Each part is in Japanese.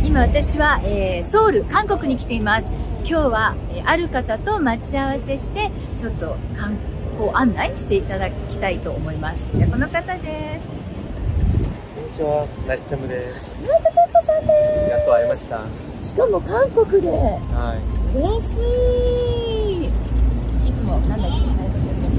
今私は、ソウル、韓国に来ています。今日は、ある方と待ち合わせして、ちょっと観光案内していただきたいと思います。ではこの方です。 こんにちは、ナイトテンポです。 ナイトテンポさんです。 やっと会いました。 しかも韓国で。 はい。 嬉しい。いつもなんだっけ、ナイトテンポ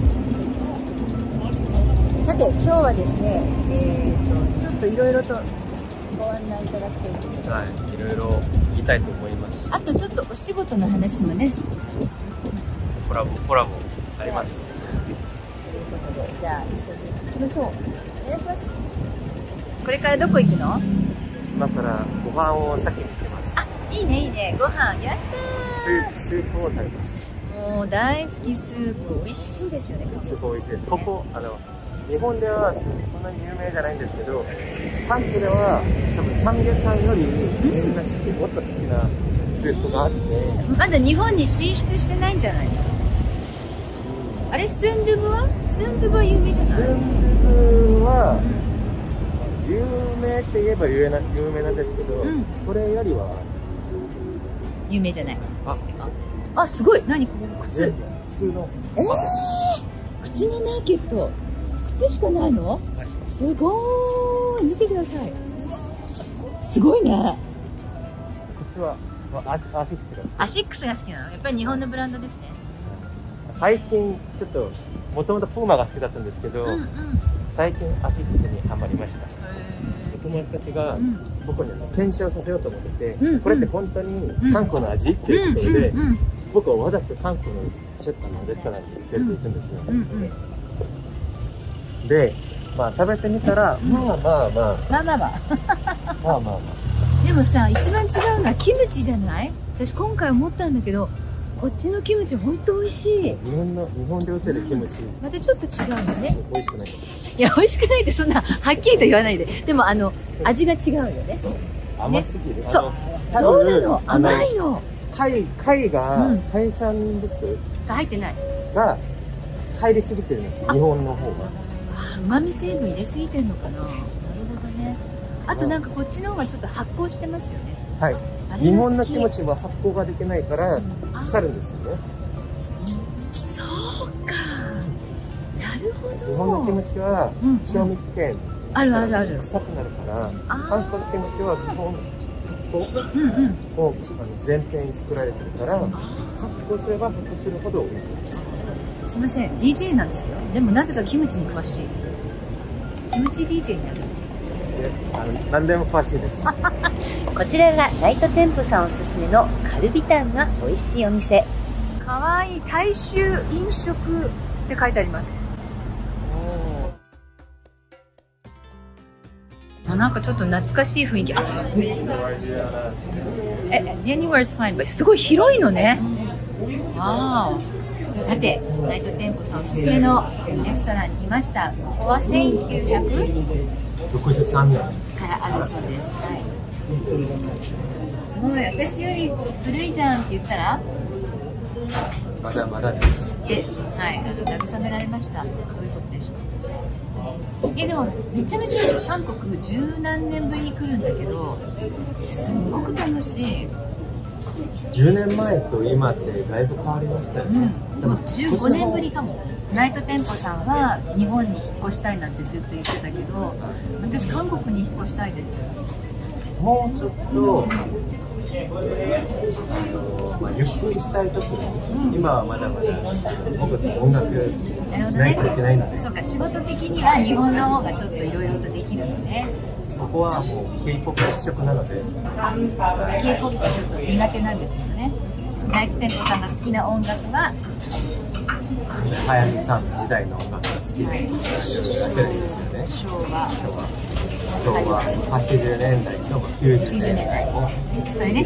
さん。さて今日はですね、ちょっといろいろとご案内いただくということで、 はい、いろいろ言いたいと思います。 あとちょっとお仕事の話もね。 コラボあります。 ということで、じゃあ一緒に行きましょう。お願いします。これからどこ行くの？ 今からご飯を先に行きます。 あ、いいねいいね。ご飯やったー。 スープを食べます。 もう大好きスープ、美味しいですよね。 すごい美味しいです。ここ日本ではそんなに有名じゃないんですけど、韓国では多分サムゲタンよりみんなもっと好きなスープがあって、 まだ日本に進出してないんじゃないの？あれ、スンドゥブは有名じゃない？ スンドゥブは有名って言えば有名なんですけど、これよりは有名じゃない。あ、すごい。何ここ靴？ 普通の。 靴のマーケット。靴しかないの？すごーい。見てください。すごいね。 靴はアシックスが好き。 アシックスが好きなの？やっぱり日本のブランドですね。 最近ちょっともともとプーマが好きだったんですけど、最近アシックスにハマりました。お友達たちが僕に検証させようと思ってて、これって本当に韓国の味っていうことで、僕はわざと韓国のレストランに連れて行くんですよ。で、まあ食べてみたら、まあ。 でもさ、一番違うのはキムチじゃない？私今回思ったんだけど、こっちのキムチ本当美味しい。 日本で売ってるキムチ、 またちょっと違うのね。 美味しくないです。 いや、美味しくないってそんなはっきりと言わないで。でも味が違うよね。 甘すぎる。 そうなの。甘いの。 貝が海産物入ってない。 が入りすぎてるんですよ。日本の方が。 旨味成分入れすぎてんのかな。なるほどね。あとなんかこっちの方がちょっと発酵してますよね。 はい。日本のキムチは発酵ができないから腐るんですよね。 そうか。なるほど。 日本のキムチは賞味期限ある。 臭くなるから、韓国のキムチは基本発酵を全編に作られてるから、発酵すれば発酵するほど美味しいです。 すみません、DJ なんですよ。でもなぜかキムチに詳しい。キムチ DJ になる。 何でも詳しいです。 こちらがナイトテンポさんおすすめのカルビタンが美味しいお店。 かわいい。大衆飲食って書いてあります。なんかちょっと懐かしい雰囲気。Anywhere is fine。すごい広いのね。さて、ナイトテンポさんおすすめのレストランに来ました。ここは1963年からあるそうです。すごい。私より古いじゃんって言ったらまだです。 はい、慰められました。どういうことでしょう。でもめちゃめちゃ嬉しい。韓国十何年ぶりに来るんだけど、すごく楽しい。 10年前と今ってだいぶ変わりましたよね。 でも15年ぶりかも。ナイトテンポさんは日本に引っ越したいなんてずっと言ってたけど、私韓国に引っ越したいです。 もうちょっとゆっくりしたい時に、今はまだまだ僕音楽しないといけないので、 そうか、仕事的には日本の方がちょっといろいろとできるのね。 そこはもう K-POP 一色なので。 そうか、K-POP ちょっと苦手なんですけどね。ナイトテンポさんが好きな音楽は早見さんの時代の音楽が好きでやってるんですよね。 昭和80年代、今日は90年代を好きでいろい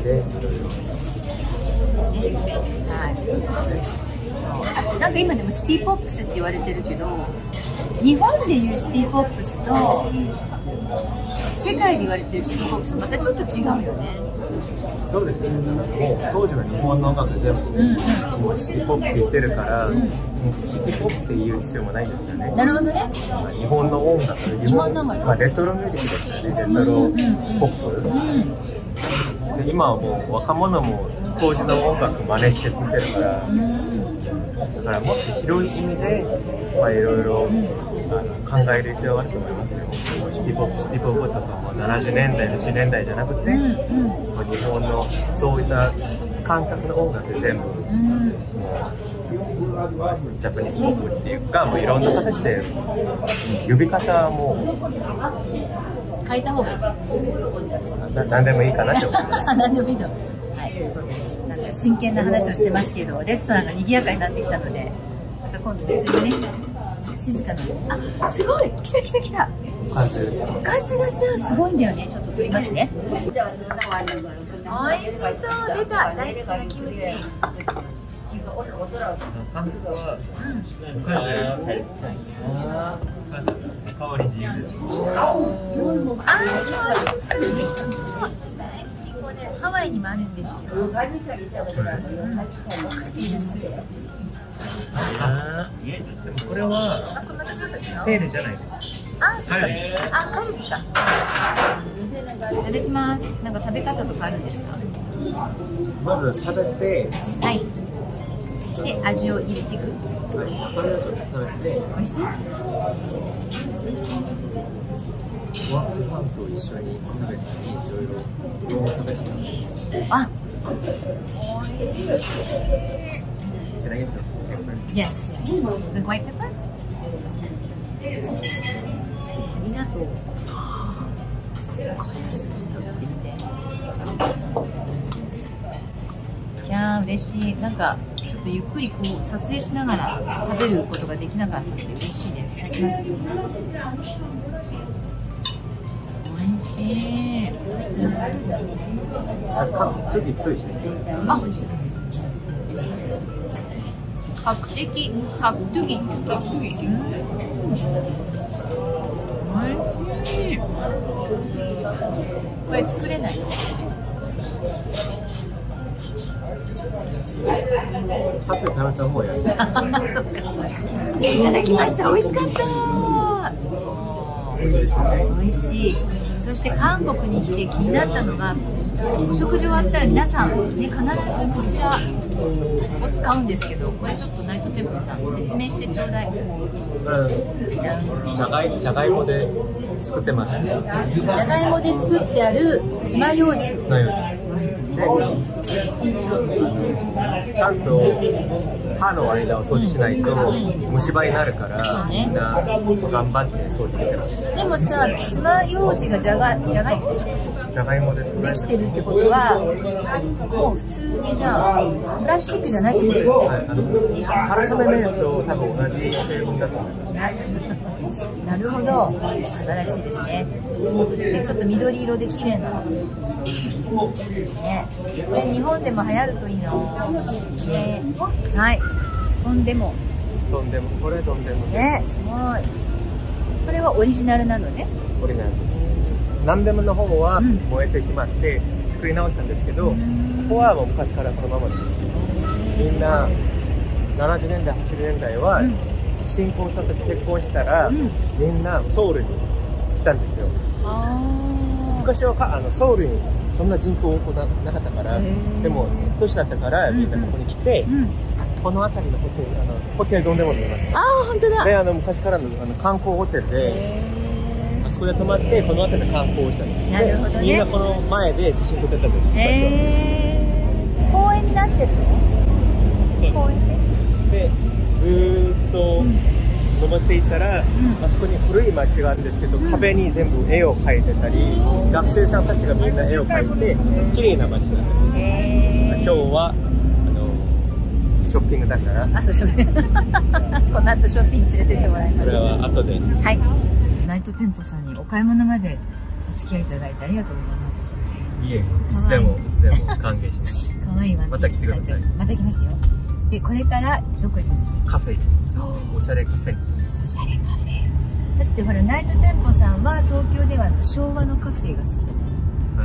ろ。なんか今でもシティポップスって言われてるけど、日本でいうシティポップスと世界で言われてるシティポップスまたちょっと違うよね。 そうですね。もう当時の日本の音楽全部今シティポップって言ってるから、シティポップって言う必要もないんですよね。 なるほどね。 日本の音楽、レトロミュージックですよね。レトロポップ。 で今はもう若者も当時の音楽真似して作ってるから、だからもっと広い意味で、まあ、いろいろ考える必要があると思いますよ。シティポップとかも70年代、80年代じゃなくて、まあ、日本のそういった感覚の音楽全部、ジャパニーズポップっていうか、もういろんな形で呼び方も変えた方がいい。 何でもいいかなって思います。 何でもいいと。はい、ということです。なんか真剣な話をしてますけど、レストランが賑やかになってきたので、また今度別にね、静かな。あ、すごい、来た来た来た。カスがさ、すごいんだよね。ちょっと撮りますね。美味しそう、出た。大好きなキムチ。 韓国は香り自由です。 美味しそう。大好きこれ。ハワイにもあるんですよ。オクスティルスープ。 でもこれはこれまたちょっと違う。 テールじゃないです。 あ、そうか。あ、カルビか。いただきます。なんか食べ方とかあるんですか？ まず食べて、 はい。で、味を入れていく。 これをちょっと食べて、 美味しい？ ご飯と一緒に食べたり、いろいろ食べてます。 あ、 美味しい。Can I get the pepper? Yes, yes. The white pepper? ありがとう。すっごい美味しそう。ちょっと食べてみて。いやー、嬉しい。なんか、ちょっとゆっくりこう撮影しながら食べることができなかったので嬉しいです。いただきます。美味しい。 ちょっと太いしね。 あ、美味しいです。角的、角トゥギ。美味しい。これ作れないの？ パフェ食べた方が安い。 そっかそっか。いただきました。美味しかった。 美味しいですね。 美味しい。そして韓国に来て気になったのが、お食事終わったら皆さんね、必ずこちらを使うんですけど、これちょっとナイトテンポさん説明してちょうだい。 じゃがいもで作ってますね。 じゃがいもで作ってある爪楊枝。 で、ちゃんと歯の間を掃除しないと虫歯になるから、みんな頑張って掃除してます。 でもさ、爪楊枝がじゃがいもでできてるってことは、もう普通にじゃあプラスチックじゃないってことよね。 春雨麺と多分同じ成分だと思います。 なるほど、素晴らしいですね。ちょっと緑色で綺麗なの。ね、日本でも流行るといいの。ね、はい。とんでも。 これとんでも。 ね、すごい。これはオリジナルなのね。 オリジナルです。何でもの方は燃えてしまって作り直したんですけど、ここはもう昔からこのままです。みんな70年代、80年代は新婚さんと結婚したら、みんなソウルに来たんですよ。昔はソウルにそんな人口多くなかったから、でも年だったからみんなここに来て、この辺りのホテルどんでも見えます。 ああ、本当だ。 で、昔からの観光ホテルで、あそこで泊まってこの辺りで観光をしたんです。 なるほどね。 みんなこの前で写真撮ってたんです。 公園になってるの？公園で、ずーっと登っていったら、あそこに古い街があるんですけど、壁に全部絵を描いてたり、学生さんたちがみんな絵を描いて綺麗な街になってます。今日はショッピングだから。 あ、そう、ショッピング。この後ショッピング連れてってもらいます。 これは後で。 はい。ナイトテンポさんにお買い物までお付き合いいただいてありがとうございます。 いえ、いつでも歓迎します。 可愛いワンピース。また来てください。また来ますよ。で、これからどこ行くんですか？ カフェ。おしゃれカフェ。 おしゃれカフェ。だってほら、ナイトテンポさんは東京では昭和のカフェが好きだった。 はい。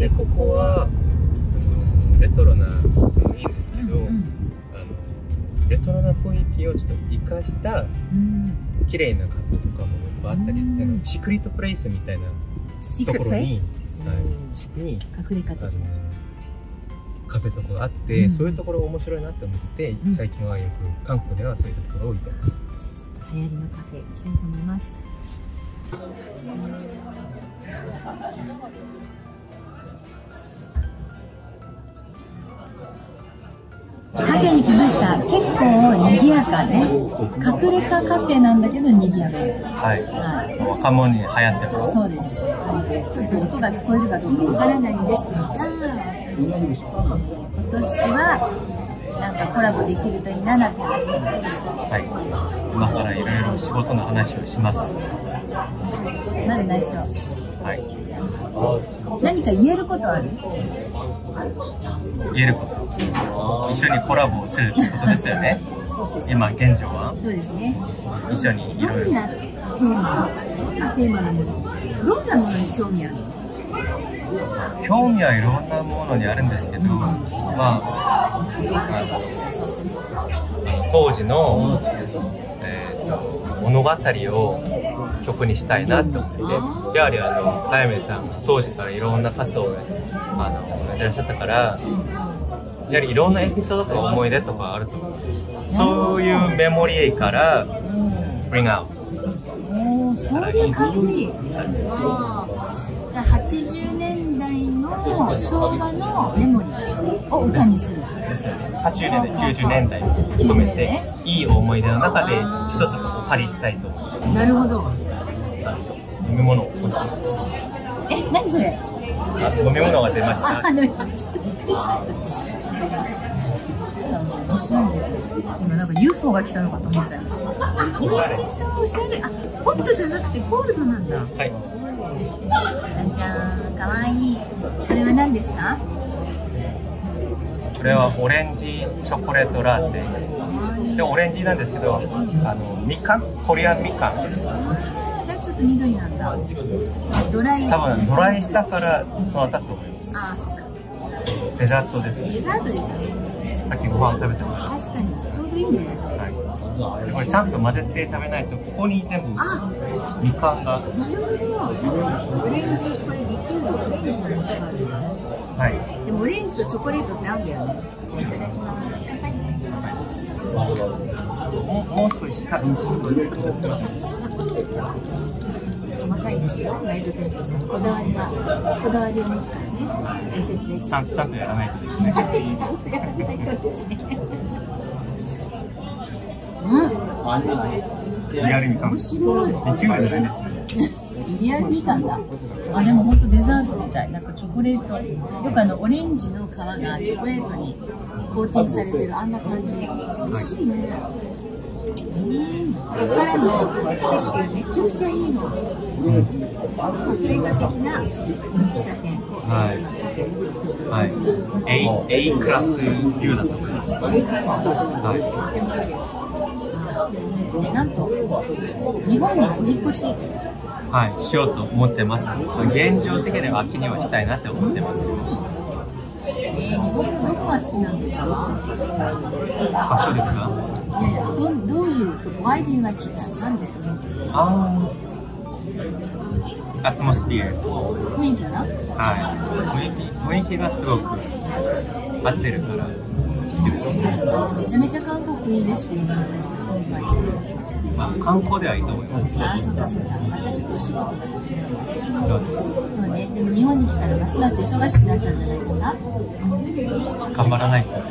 で、ここはレトロないいんですけど、レトロな雰囲気をちょっと生かした綺麗なカフェとかもよくあったり、シークレットプレイスみたいなところにに隠れ家的なカフェとかがあって、そういうところ面白いなって思ってて、最近はよく韓国ではそういったところを行ってます。 じゃあちょっと流行りのカフェ行きたいと思います。カフェに来ました。結構賑やかね。隠れ家カフェなんだけど賑やか。 はい。若者に流行ってます。 そうです。ちょっと音が聞こえるかどうかわからないんですが、今年はなんかコラボできるといいななんて話してます。 はい。今からいろいろ仕事の話をします。 まだ内緒。 はい。 何か言えることある？ 言えること。一緒にコラボをするってことですよね。 そうです。 今現状は。 そうですね。 一緒にいろいろ。 どんなテーマのもの？どんなものに興味あるの？ 興味はいろんなものにあるんですけど、当時の、物語を曲にしたいなって思ってて、やはり早見さん当時からいろんな活動をやってらっしゃったから、やはりいろんなエピソードとか思い出とかあると思う。そういうメモリーからbring out。 そういう感じ。じゃあ80年代の昭和のメモリーを歌にする。 ですよね。80年代、90年代含めて、いい思い出の中で一つパリしたいと思って。 なるほど。 飲み物。 何それ？ 飲み物が出ました。 ちょっとびっくりしちゃった。面白いんだけど、今なんか UFO が来たのかと思っちゃいました。美味しそう、おしゃれ。ホットじゃなくてコールドなんだ。 はい。 じゃんじゃん、かわいい。これは何ですか？ これはオレンジチョコレートラテ。で、オレンジなんですけど、みかん、コリアンみかん。 ちょっと緑なんだ。ドライ。 多分ドライしたからそうなったと思います。 ああ、そうか。 デザートですね。 デザートですね。 さっきご飯食べてました。 確かに、ちょうどいいね。 はい。これちゃんと混ぜて食べないと、ここに全部みかんが。 なるほど。オレンジ、これできるのオレンジのものがある。 はい。 でもオレンジとチョコレートって合うんだよね。いただきます。乾杯。 もう少し下に細かいですよ、ナイトテンプルさん。こだわりを持つからね。大切です。 ちゃんとやらないとですね。 ちゃんとやらないとですね。 リアルみかん。 面白い。 リキュールじゃないですね。 リアルみかんだ。でも本当デザートみたい。なんかチョコレート、よくオレンジの皮がチョコレートにコーティングされてるあんな感じ。美味しいね。ここからの景色がめちゃくちゃいいの。ちょっと隠れ家的な喫茶店、カフェ。 はい。A クラスビューだと思います。 A クラスビュー。はい。とてもいいです。なんと日本にお引っ越し。 はい、しようと思ってます。現状的には秋にはしたいなって思ってます。 日本のどこが好きなんですか？ 場所ですか？ いやいや、どういうとこ？ Why do you like it? なんで？ アトモスピア。 雰囲気かな？ はい。雰囲気がすごく合ってるから好きです。 めちゃめちゃ韓国いいですよね。 観光ではいいと思います。 ああ、そうかそうか。またちょっとお仕事が違うので。 そうです。 そうね。でも日本に来たらますます忙しくなっちゃうんじゃないですか？ 頑張らないとです。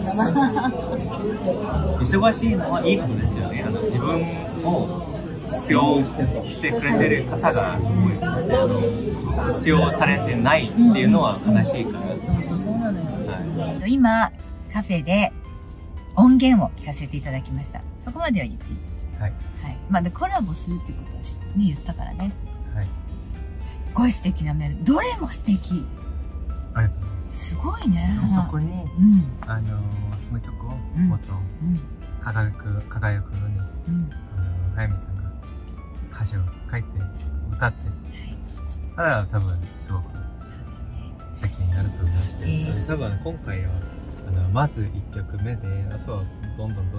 忙しいのはいいことですよね。自分を必要してくれてる方が必要されてないっていうのは悲しいから。 本当そうなのよ。今カフェで音源を聞かせていただきました。そこまでは言っていい？はい。はい。まあでコラボするっていうことは言ったからね。はい。すっごい素敵なメール。どれも素敵。 ありがとうございます。 すごいね。 そこにその曲をもっと輝くのに早見さんが歌詞を書いて歌って、だから多分すごく素敵になると思いまして、多分今回はまず1曲目で、あとはどんどん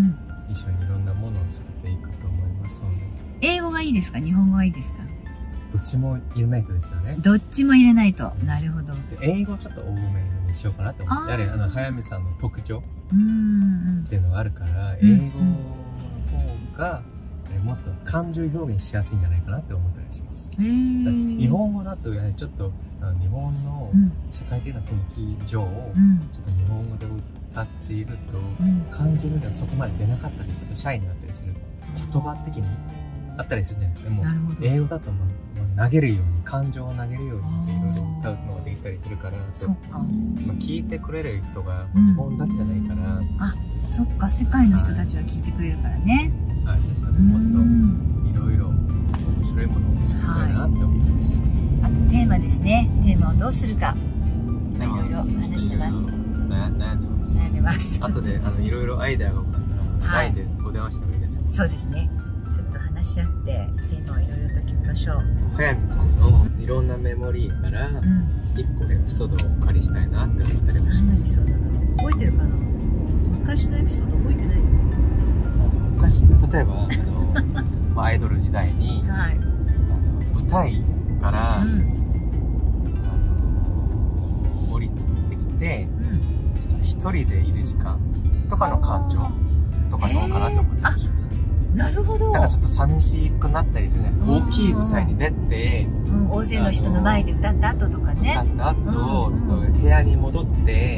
一緒にいろんなものを作っていくと思いますので。 英語がいいですか？日本語がいいですか？ どっちも入れないとですよね。 どっちも入れないと。なるほど。 英語ちょっと多めにしようかなと思って。やはり早見さんの特徴っていうのがあるから、英語の方がもっと感情表現しやすいんじゃないかなって思ったりします。日本語だとちょっと日本の社会的な雰囲気上、ちょっと日本語で歌っていると、感情がそこまで出なかったり、ちょっとシャイになったりする言葉的にあったりするじゃないですか。もう英語だともう投げるように、感情を投げるようにいろいろ歌うのができたりするから、聞いてくれる人が日本だけじゃないから、 あ、そっか、世界の人たちは聞いてくれるからね。 はい、ですのでもっといろいろ面白いものを作りたいなって思います。 あとテーマですね。テーマをどうするか、いろいろ話してます。 悩んでます。 悩んでます。 後でいろいろアイデアが浮かんだら、LINEでお電話してもいいですか？ そうですね。ちょっと話し合ってテーマをいろいろと決めましょう。 早見さんのいろんなメモリーから1個エピソードをお借りしたいなって思ったりもします。 覚えてるかな？昔のエピソード覚えてない？ 昔、例えばアイドル時代に、舞台から降りてきて、一人でいる時間とかの感情とかどうかなと思ってます。 なるほど。 だからちょっと寂しくなったりするね。大きい舞台に出て、 大勢の人の前で歌った後とかね。 歌った後、ちょっと部屋に戻って、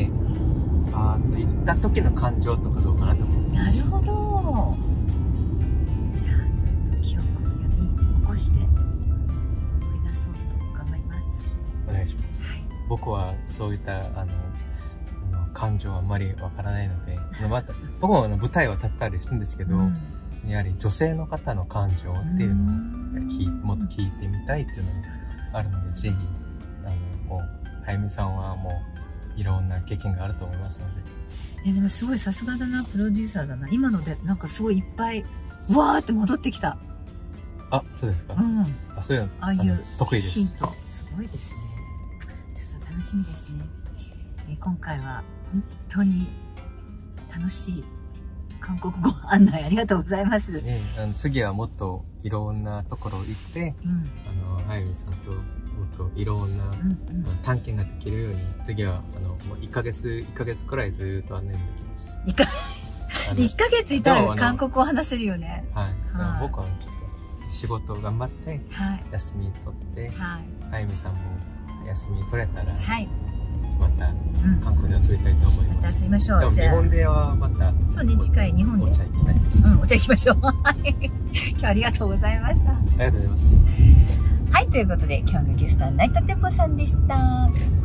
行った時の感情とかどうかなと思って。 なるほど。じゃあちょっと記憶を読み起こして思い出そうと頑張ります。 お願いします。はい、僕はそういった感情はあんまりわからないので、僕も舞台は立ったりするんですけど、やはり女性の方の感情っていうのをもっと聞いてみたいっていうのがあるので、ぜひもう早見さんはもういろんな経験があると思いますので。 でもすごいさすがだな、プロデューサーだな。今のでなんかすごいいっぱいわーって戻ってきた。 あ、そうですか。そういうのああいう得意です。 ヒントすごいですね。ちょっと楽しみですね。今回は本当に楽しい韓国語案内ありがとうございます。 次はもっといろんなところ行って、早見さんともっといろんな探検ができるように、次はもう1ヶ月くらいずっと案内できます。 1ヶ月いたら韓国語話せるよね。 はい。僕はちょっと仕事を頑張って、休み取って、早見さんも休み取れたら、また韓国で遊びたいと思います。 また遊びましょう。 日本ではまた。 そうね、近い日本で。 お茶行きたいです。 お茶行きましょう。今日はありがとうございました。ありがとうございます。 はい、ということで今日のゲストはナイトテンポさんでした。